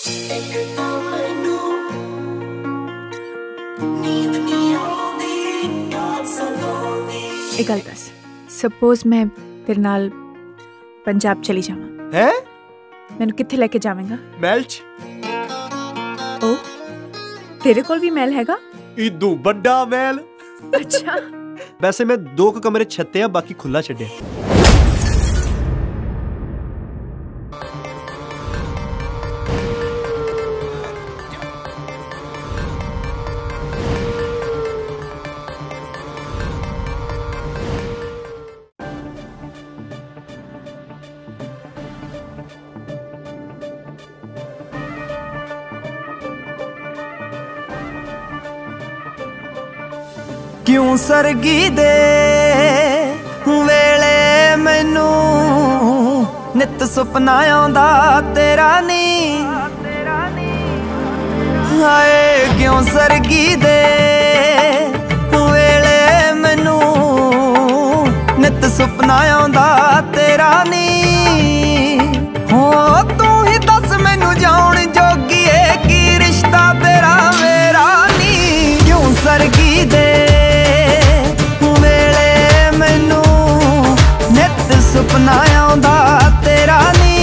एक गल दस, सपोज मैं तेरे नाल पंजाब चली जावां, हैं? मैनू कित्थे लेके जावेंगा? महल च। ओ, तेरे कोल भी महल हैगा? इदू बड़ा महल। अच्छा। वैसे मैं 2 कमरे छत्ते आ, बाकी खुला छड्डिया। क्यों सरगी दे वेले मैनू नित सुपना आउंदा तेरा नी, हाय क्यों सरगी दे वेले मैनू नित सुपना आउंदा तेरा नी। हो तू ही दस मैनू जाउण जोगी है की रिश्ता तेरा मेरा नी। क्यों सरगी दे सुपना आउंदा तेरा नी।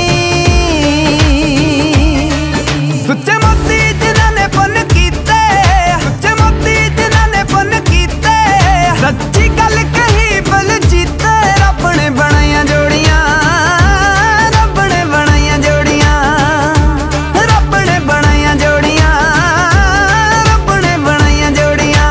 सुच्चे मोती जिन्हां ने पुन कीते, सुच्चे मोती जिन्हां ने पुन कीते, सच्ची गल कही बल जीते। रब ने बनाइया जोड़ियां, रब ने बनाइया जोड़ियां, रब ने बनाइया जोड़ियां, रब ने बनाइया जोड़ियां।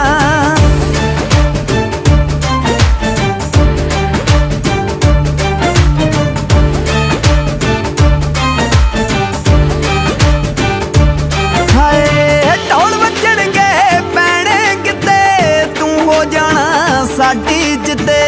साडी जिद्दे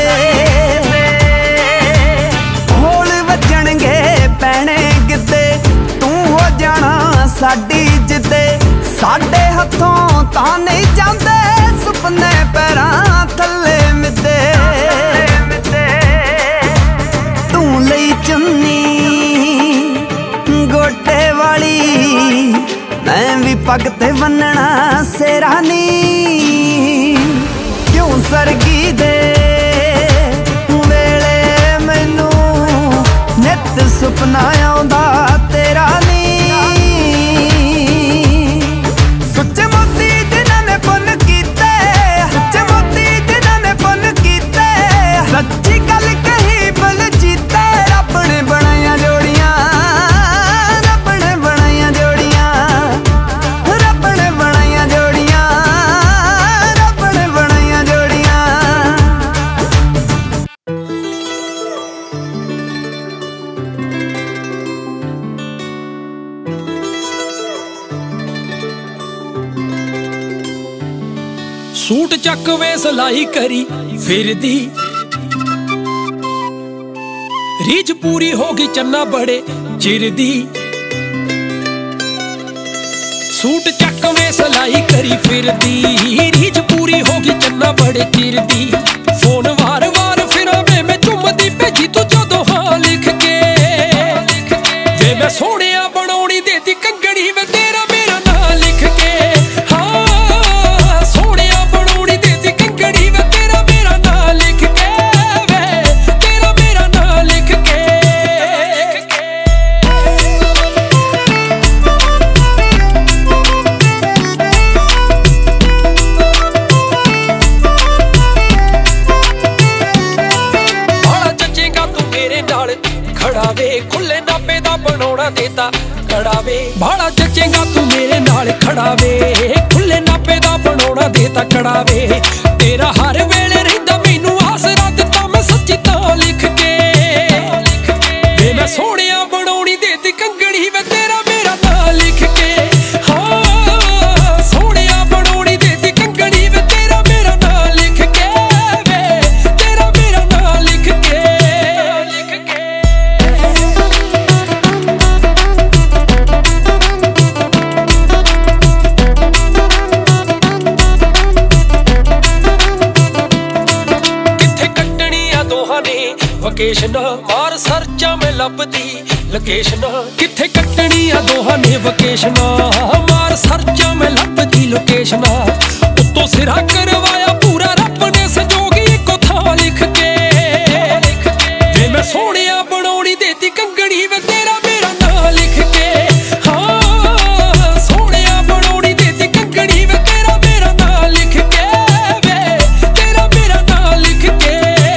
होल वजणगे पैणे गिद्दे, तू हो जाना साडी जिद्दे। साडे हथों तां नहीं जांदे सुपने पैरां थल्ले मिद्दे। तू लई चुन्नी गोटे वाली, मैं भी पग ते बन्नना सेरा नी। क्यों सरगी दे वेले मैनू नित सुपना आउंदा तेरा नी। सुच्चे मोती जिन्हां ने पुन कीते, सुच्चे मोती जिन्हां ने पुन कीते, सच्ची गल कही बल जीते। रब ने बनाइया जोड़ियां, रब ने बनाइया जोड़ियां, रब ने बनाइया जोड़ियां, रब ने बनाइया जोड़ियां। सूट चक वे सलाई करी फिरदी, रीझ पूरी होगी चन्ना बड़े चिर दी। सूट चक वे सलाई करी फिरदी, रीझ पूरी होगी चन्ना बड़े चिर दी। फोन वार वार फिरा मैं चुमदी भेजी तू जदों हां लिख के, वे मैं सोहणिया बनाउणी देती कंगणी वे तेरा मेरा नां लिख के। हाँ सोहणिया बनाउणी देती कंगणी वे तेरा मेरा नां लिख के, वे तेरा मेरा नां लिख के। बाला जचेगा तू मेरे नाल खड़ा वे, खुले नापे दा बनाउणा देता खड़ा वे। बाला जचेगा तू मेरे नाल खड़ा वे, खुले नापे दा बनाउणा देता खड़ा वे। तेरा हर वेले रहिंदा मैनू आसरा दित्ता मैं सच्ची तां लिख के, वे मैं सोहणिया बनाउणी देती कंगणी वे तेरा मेरा नां लिख के। हाँ सोहणिया बनाउणी देती कंगणी वे तेरा मेरा नां लिख के, वे तेरा मेरा नां लिख के। वकेशन मार सर्चा में लभदी लोकेशन, किथे कट्टनी आ दोहां ने रेशना मार सर्चा में लभदी लोकेशना उत्तों सिरा करवाया पूरा रब ने संजोगी को था लिख के वे मैं सोहणिया बनौनी देती कंगनी वे तेरा मेरा नाम लिख के हाँ सोहणिया बनौनी देती कंगनी वे तेरा मेरा नाम लिख के वे तेरा मेरा नाम लिख के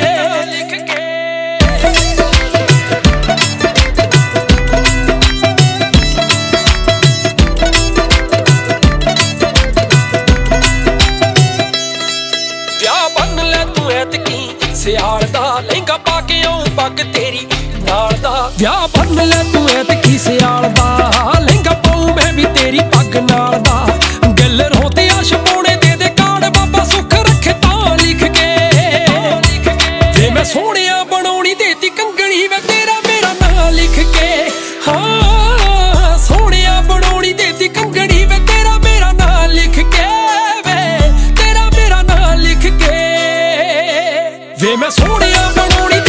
सियाल दा लहंगा पाके आऊं पग तेरी नाल दा ब्याह बन ले तू ऐतकी सियाल दा लहंगा पाऊं मैं भी तेरी पग नाल दा गल रोते आश पौने दे कार्ड बाबा सुख रखे तां लिख के जे मैं सोहणिया बनौनी देती कंगनी वे तेरा मेरा नाम लिख के हाँ सोहणिया बनौनी देती कंगनी वे तेरा मेरा नाम लिख के वे तेरा मेरा नाम लिख के वे मैं सोहणिया बनौनी